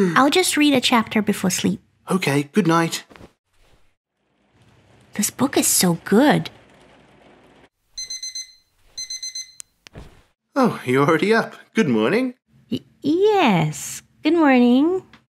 I'll just read a chapter before sleep. Okay, good night. This book is so good. Oh, you're already up. Good morning. Yes. Good morning.